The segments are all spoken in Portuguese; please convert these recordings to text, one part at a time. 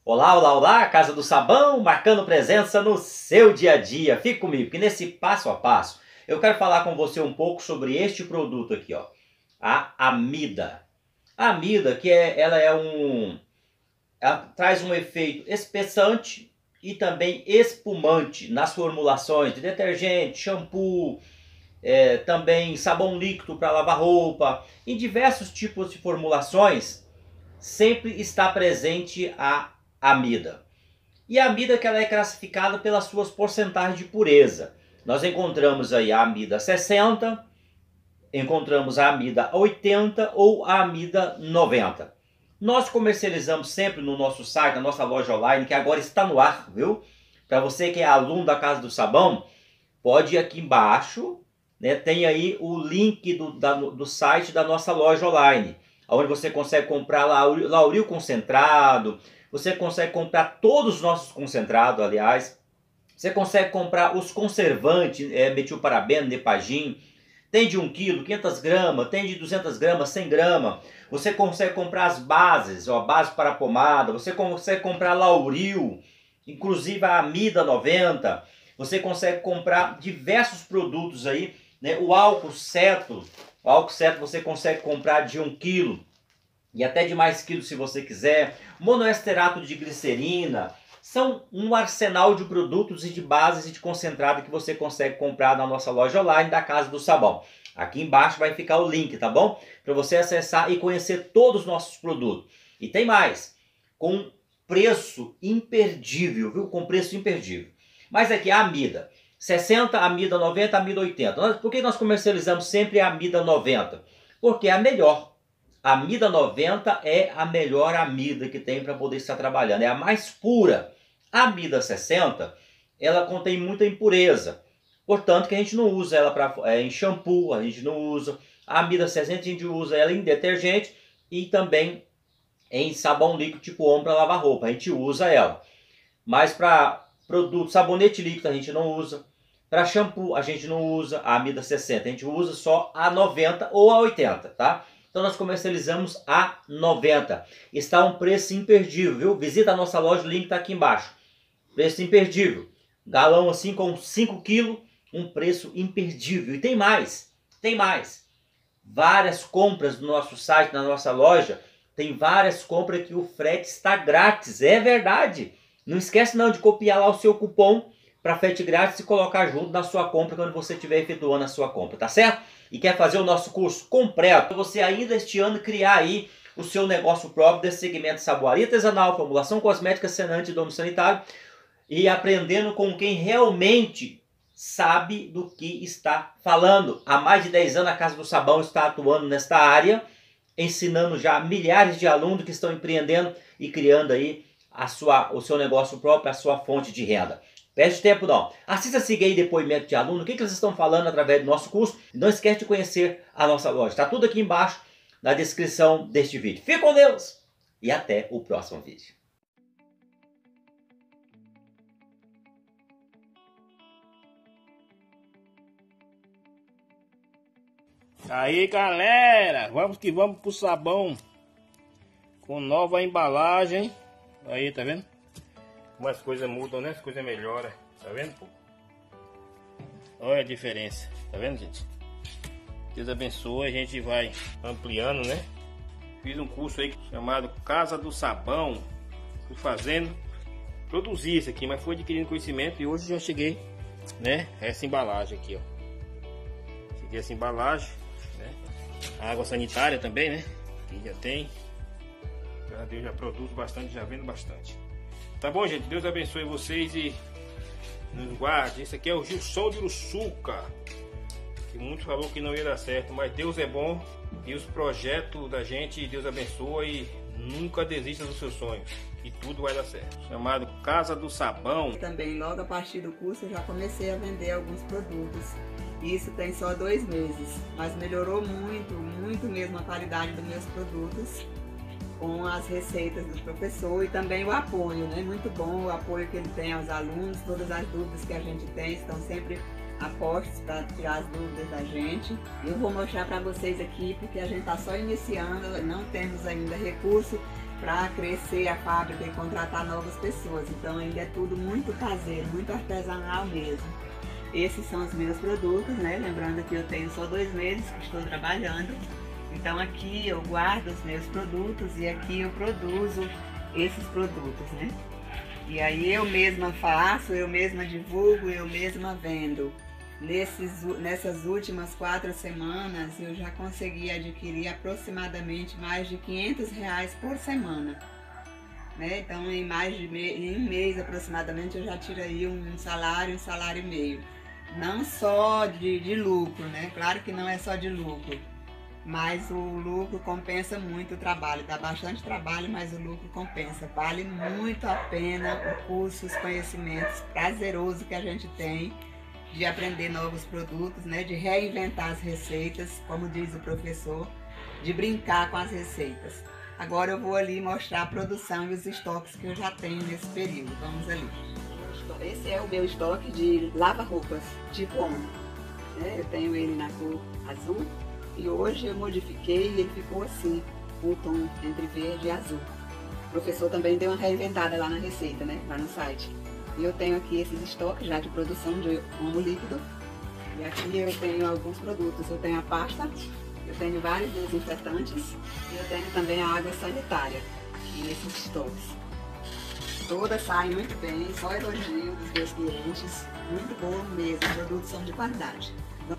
Olá, olá, olá, Casa do Sabão, marcando presença no seu dia a dia. Fique comigo, que nesse passo a passo eu quero falar com você um pouco sobre este produto aqui, ó, a amida. A amida, ela traz um efeito espessante e também espumante nas formulações de detergente, shampoo, também sabão líquido para lavar roupa. Em diversos tipos de formulações sempre está presente a amida. E a amida que ela é classificada pelas suas porcentagens de pureza. Nós encontramos aí a amida 60, encontramos a amida 80 ou a amida 90. Nós comercializamos sempre no nosso site, na nossa loja online, que agora está no ar, viu? Para você que é aluno da Casa do Sabão, pode ir aqui embaixo, né? Tem aí o link do site da nossa loja online, onde você consegue comprar lauril concentrado, você consegue comprar todos os nossos concentrados, aliás. Você consegue comprar os conservantes, metilparabeno, Nepagin. Tem de 1 kg, 500 gramas, tem de 200 gramas, 100 gramas. Você consegue comprar as bases, ó, base para pomada. Você consegue comprar lauril, inclusive a amida 90. Você consegue comprar diversos produtos aí, né? O álcool ceto você consegue comprar de 1 kg. E até de mais quilos se você quiser. Monoesterato de glicerina. São um arsenal de produtos e de bases e de concentrado que você consegue comprar na nossa loja online da Casa do Sabão. Aqui embaixo vai ficar o link, tá bom? Para você acessar e conhecer todos os nossos produtos. E tem mais, com preço imperdível, viu? Com preço imperdível. Mas aqui a amida. 60, amida 90, amida 80. Por que nós comercializamos sempre a amida 90? Porque é a melhor. A amida 90 é a melhor amida que tem para poder estar trabalhando. É a mais pura. A amida 60, ela contém muita impureza. Portanto, que a gente não usa ela em shampoo, a gente não usa. A amida 60 a gente usa ela em detergente e também em sabão líquido tipo omo para lavar roupa. A gente usa ela. Mas para produto, sabonete líquido a gente não usa. Para shampoo a gente não usa a amida 60. A gente usa só a 90 ou a 80, tá? Então nós comercializamos a 90. Está um preço imperdível, viu? Visita a nossa loja, o link está aqui embaixo. Preço imperdível. Galão assim com 5 kg, um preço imperdível. E tem mais, tem mais. Várias compras no nosso site, na nossa loja, tem várias compras que o frete está grátis. É verdade. Não esquece não de copiar lá o seu cupom para frete grátis e colocar junto na sua compra quando você estiver efetuando a sua compra, tá certo? E quer fazer o nosso curso completo, você ainda este ano criar aí o seu negócio próprio desse segmento de saboaria artesanal, formulação cosmética, senante e domínio sanitário, e aprendendo com quem realmente sabe do que está falando. Há mais de 10 anos a Casa do Sabão está atuando nesta área, ensinando já milhares de alunos que estão empreendendo e criando aí o seu negócio próprio, a sua fonte de renda. Perde tempo não. Assista, siga aí depoimento de aluno, o que eles estão falando através do nosso curso. E não esquece de conhecer a nossa loja. Está tudo aqui embaixo na descrição deste vídeo. Fique com Deus e até o próximo vídeo. Aí galera, vamos que vamos pro sabão com nova embalagem. Aí, tá vendo? Como as coisas mudam, né? As coisas melhoram. Tá vendo, pô? Olha a diferença. Tá vendo, gente? Deus abençoe. A gente vai ampliando, né? Fiz um curso aí chamado Casa do Sabão. Fui fazendo. Produzi isso aqui, mas fui adquirindo conhecimento. E hoje já cheguei, né? Essa embalagem aqui, ó. Cheguei essa embalagem, né? A água sanitária também, né? Que já tem. Deus já produz bastante, já vendo bastante. Tá bom, gente? Deus abençoe vocês e nos guarde. Esse aqui é o Gilson de Uruçuca, que muitos falou que não ia dar certo, mas Deus é bom e os projetos da gente, Deus abençoa e nunca desista dos seus sonhos e tudo vai dar certo. Chamado Casa do Sabão. Também logo a partir do curso eu já comecei a vender alguns produtos. Isso tem só 2 meses, mas melhorou muito, muito mesmo a qualidade dos meus produtos, com as receitas do professor e também o apoio, né? Muito bom o apoio que ele tem aos alunos, todas as dúvidas que a gente tem estão sempre a postos para tirar as dúvidas da gente. Eu vou mostrar para vocês aqui porque a gente está só iniciando, não temos ainda recurso para crescer a fábrica e contratar novas pessoas. Então ainda é tudo muito caseiro, muito artesanal mesmo. Esses são os meus produtos, né? Lembrando que eu tenho só 2 meses que estou trabalhando. Então aqui eu guardo os meus produtos e aqui eu produzo esses produtos, né? E aí eu mesma faço, eu mesma divulgo, eu mesma vendo. Nessas últimas 4 semanas eu já consegui adquirir aproximadamente mais de R$500 por semana, né? Então em um mês aproximadamente eu já tirei um salário e meio. Não só de lucro, né? Claro que não é só de lucro, mas o lucro compensa muito o trabalho. Dá bastante trabalho, mas o lucro compensa. Vale muito a pena o curso, os conhecimentos prazeroso que a gente tem de aprender novos produtos, né? De reinventar as receitas, como diz o professor, de brincar com as receitas. Agora eu vou ali mostrar a produção e os estoques que eu já tenho nesse período. Vamos ali. Esse é o meu estoque de lava-roupas tipo homem, né? Eu tenho ele na cor azul e hoje eu modifiquei e ele ficou assim, o tom entre verde e azul. O professor também deu uma reinventada lá na receita, né? Lá no site. E eu tenho aqui esses estoques já de produção de omo líquido. E aqui eu tenho alguns produtos. Eu tenho a pasta, eu tenho vários desinfetantes e eu tenho também a água sanitária nesses estoques. Todas saem muito bem, só elogio dos meus clientes. Muito bom mesmo, os produtos são de qualidade.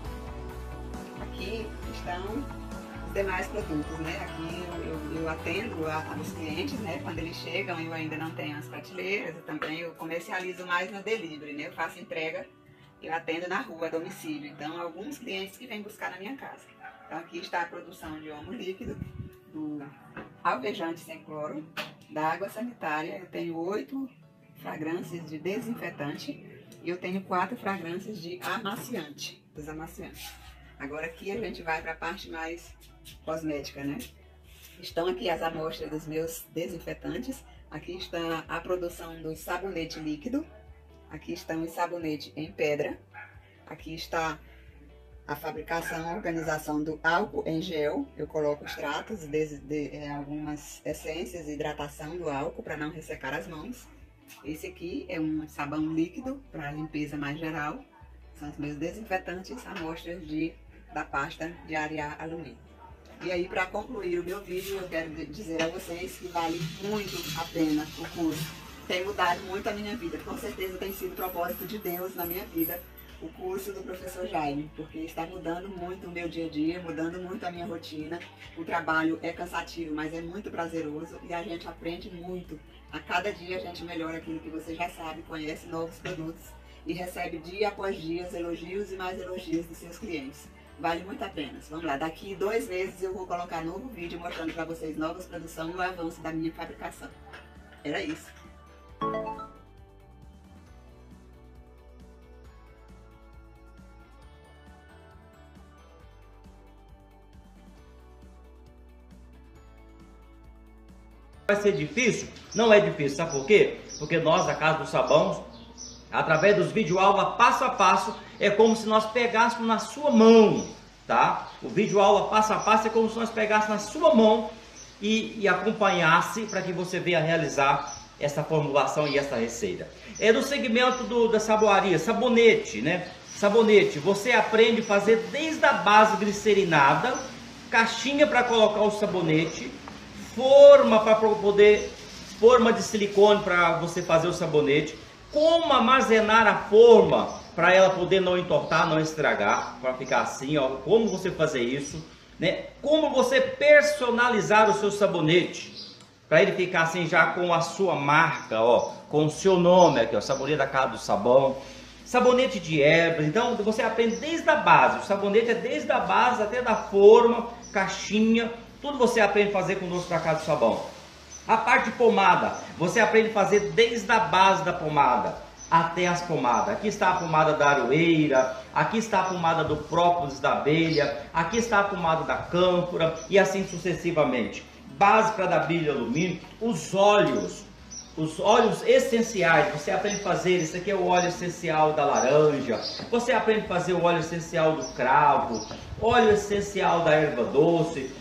Aqui estão os demais produtos, né? Aqui eu atendo os clientes, né? Quando eles chegam, eu ainda não tenho as prateleiras, eu comercializo mais no delivery, né? Eu faço entrega, eu atendo na rua, a domicílio. Então, alguns clientes que vêm buscar na minha casa. Então, aqui está a produção de omo líquido, do alvejante sem cloro, da água sanitária. Eu tenho 8 fragrâncias de desinfetante e eu tenho 4 fragrâncias de amaciante, dos amaciantes. Agora aqui a gente vai para a parte mais cosmética, né? Estão aqui as amostras dos meus desinfetantes. Aqui está a produção do sabonete líquido. Aqui estão os sabonetes em pedra. Aqui está a fabricação, a organização do álcool em gel. Eu coloco extratos, algumas essências e hidratação do álcool para não ressecar as mãos. Esse aqui é um sabão líquido para limpeza mais geral. São os meus desinfetantes, amostras da pasta de arear alumínio. E aí, para concluir o meu vídeo, eu quero dizer a vocês que vale muito a pena o curso. Tem mudado muito a minha vida, com certeza tem sido propósito de Deus na minha vida, o curso do professor Jaime, porque está mudando muito o meu dia a dia, mudando muito a minha rotina. O trabalho é cansativo, mas é muito prazeroso e a gente aprende muito. A cada dia a gente melhora aquilo que você já sabe, conhece novos produtos e recebe dia após dia elogios e mais elogios dos seus clientes. Vale muito a pena. Vamos lá, daqui 2 meses eu vou colocar novo vídeo mostrando para vocês novas produções e o avanço da minha fabricação. Era isso. Vai ser difícil? Não é difícil, sabe por quê? Porque nós, a Casa do Sabão, através dos videoaula passo a passo, é como se nós pegássemos na sua mão, tá? O videoaula passo a passo é como se nós pegássemos na sua mão e acompanhasse para que você venha realizar essa formulação e essa receita. É do segmento da saboaria, sabonete, né? Sabonete, você aprende a fazer desde a base glicerinada, caixinha para colocar o sabonete, forma de silicone para você fazer o sabonete, como armazenar a forma para ela poder não entortar, não estragar, para ficar assim, ó, como você fazer isso, né? Como você personalizar o seu sabonete para ele ficar assim já com a sua marca, ó, com o seu nome aqui, ó, sabonete da Casa do Sabão, sabonete de ervas. Então você aprende desde a base. O sabonete é desde a base até da forma, caixinha, tudo você aprende a fazer conosco da Casa do Sabão. A parte de pomada, você aprende a fazer desde a base da pomada até as pomadas. Aqui está a pomada da aroeira, aqui está a pomada do própolis da abelha, aqui está a pomada da cânfora e assim sucessivamente. Base para dar brilho alumínio, os óleos essenciais, você aprende a fazer, esse aqui é o óleo essencial da laranja, você aprende a fazer o óleo essencial do cravo, óleo essencial da erva doce,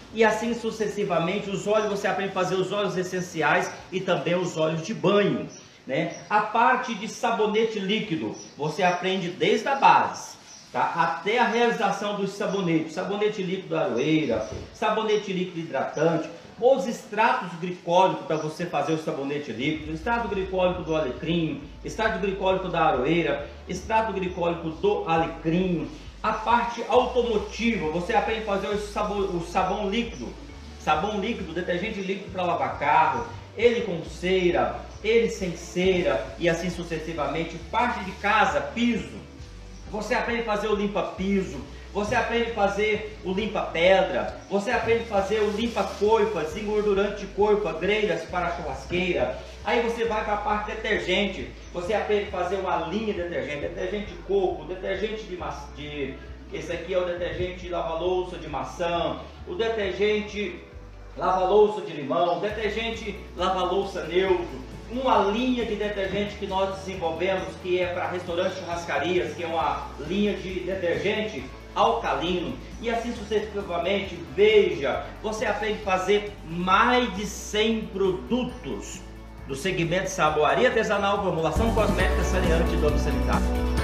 e assim sucessivamente. Os óleos, você aprende a fazer os óleos essenciais e também os óleos de banho, né? A parte de sabonete líquido, você aprende desde a base, tá? Até a realização dos sabonetes, sabonete líquido da aroeira, sabonete líquido hidratante, os extratos glicólicos para você fazer o sabonete líquido, extrato glicólico do alecrim, extrato glicólico da aroeira, extrato glicólico do alecrim. A parte automotiva, você aprende a fazer o sabão líquido, detergente líquido para lavar carro, ele com cera, ele sem cera e assim sucessivamente. Parte de casa, piso, você aprende a fazer o limpa-piso, você aprende a fazer o limpa-pedra, você aprende a fazer o limpa-coifas, engordurante de coifa, grelhas para a churrasqueira. Aí você vai para a parte de detergente, você aprende a fazer uma linha de detergente, detergente de coco, detergente esse aqui é o detergente lava-louça de maçã, o detergente lava-louça de limão, detergente lava-louça neutro, uma linha de detergente que nós desenvolvemos que é para restaurantes e churrascarias, que é uma linha de detergente alcalino, e assim sucessivamente. Veja, você aprende a fazer mais de 100 produtos do segmento de saboaria artesanal, formulação cosmética, saneante e domiciliar.